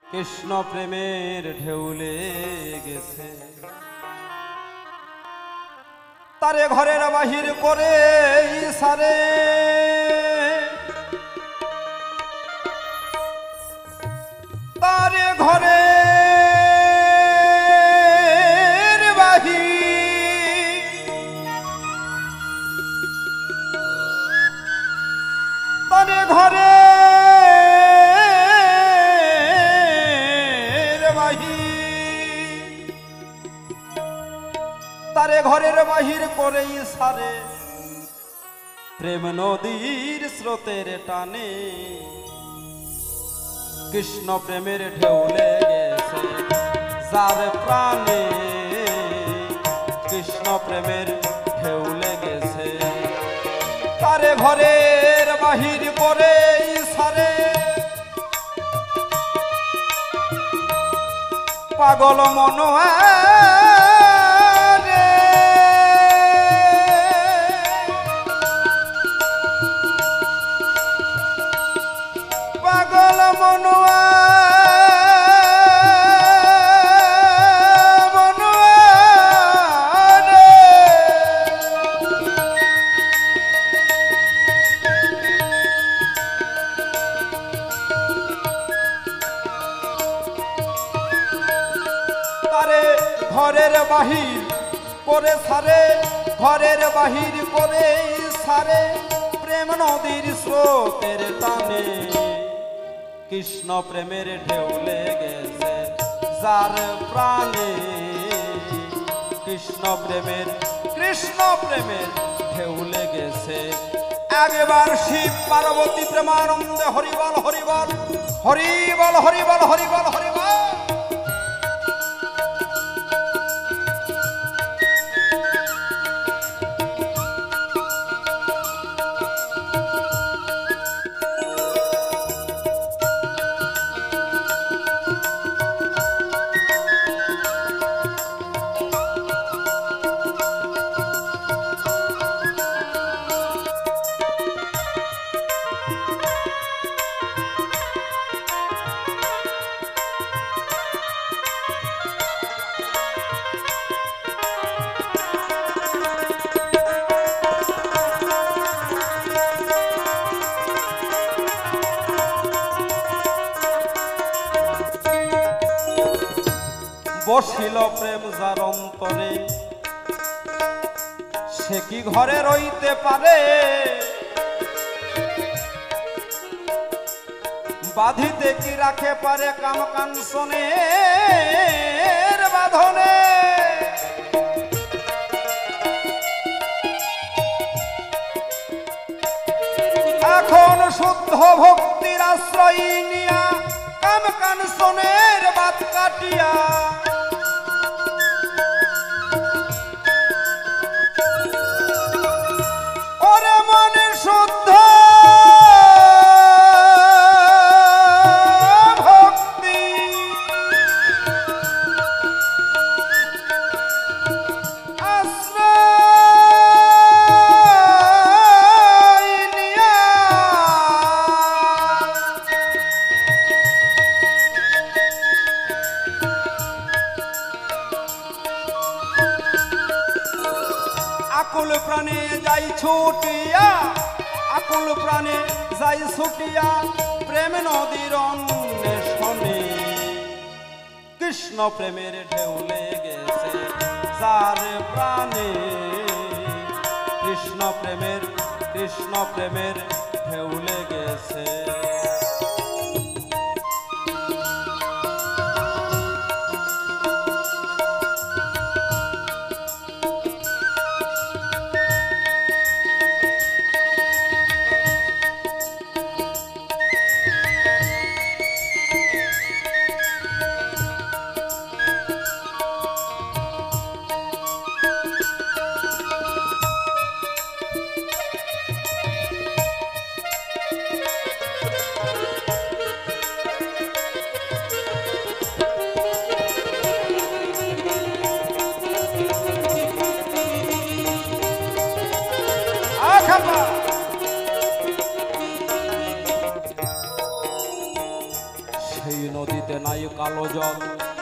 কৃষ্ণ প্রেমের ঢেউলে গেছে, তারে ঘরের বাহির করে ইশারে, তারে ঘরের বাহির, তারে ঘরের বাহির, তারে ঘরের বাহির করে ইশারে, প্রেম নদীর স্রোতের টানে কৃষ্ণ প্রেমের ঢেউলে গেছে যার প্রাণে, কৃষ্ণ প্রেমের ঢেউলে গেছে, তারে ঘরের বাহির করে ইশারে, পাগল মনোয়া পাগল মনোয়া তারে ঘরের বাহির করে সারে, ঘরের বাহির করে সারে, প্রেম নদীর স্রোতের টানে কৃষ্ণ প্রেমের ঢেউলে গেছে যার প্রাণে, কৃষ্ণ প্রেমের ঢেউলে গেছে। একবার শিব পার্বতী প্রেমানন্দে হরিবল হরিবল হরিবল হরিবল হরিবল হরিবল। বসিল প্রেম যার অন্তরে, সে কি ঘরে রইতে পারে, বাঁধিতে কি রাখে পারে কাম কাঞ্চনের বাঁধনে। এখন শুদ্ধ ভক্তির আশ্রয় নিয়া কাম কাঞ্চনের বাত কাটিয়া, শুদ্ধ ভক্তি আশ্রয় নিয়া আকুল প্রাণে যাই ছুটিয়া, আকুল প্রাণে যাই ছুটিয়া, প্রেম নদীর অন্বেষণে কৃষ্ণ প্রেমের ঢেউলে গেছে যার প্রাণে, কৃষ্ণ প্রেমের ঢেউলে গেছে। নাই কালো জল,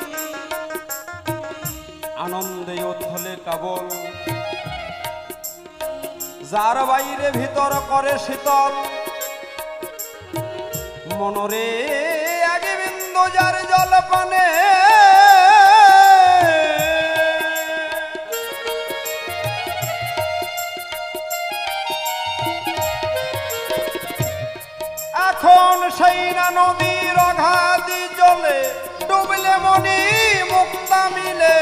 আনন্দে উথলে কাবল, যার বাইরে ভিতর করে শীতল, মনরে আগে বিন্দু যার জল পানে, এখন সেই না নদীর অগাধি জলে ডুবলে মনি মুক্তা মিলে,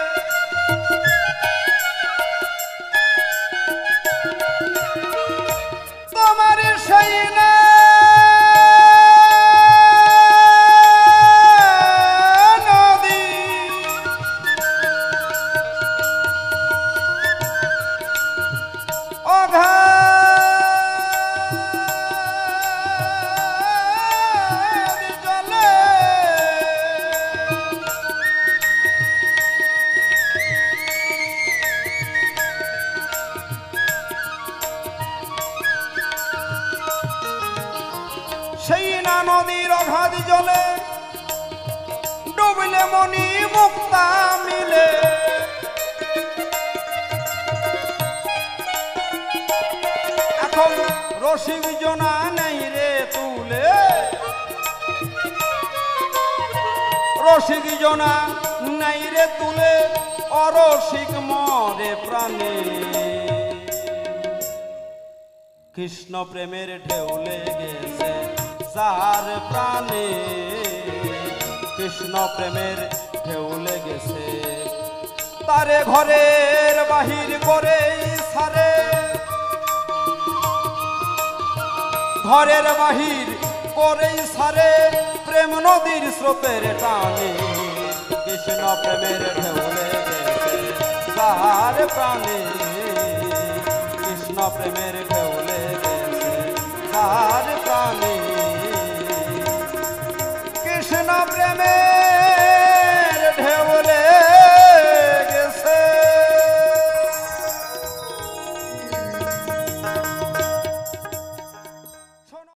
তোমার সেই না নদী অগাধি জলে সেই না নদীর অগাধি জলে ডুবলে মনি মুক্তা মিলে, এখন রসিক জনা নেই রে তুলে, রসিক জনা নেই রে তুলে, অরসিক মরে প্রাণে, কৃষ্ণ প্রেমের ঢেউ লেগেছে যার প্রাণে, কৃষ্ণ প্রেমের ঢেউ লেগেছে, তারে ঘরের বাহির করে সারে, ঘরের বাহির করে সারে, প্রেম নদীর স্রোতের টানে, কৃষ্ণ প্রেমের ঢেউ লেগেছে যার প্রাণে, কৃষ্ণ প্রেমের ঢেউ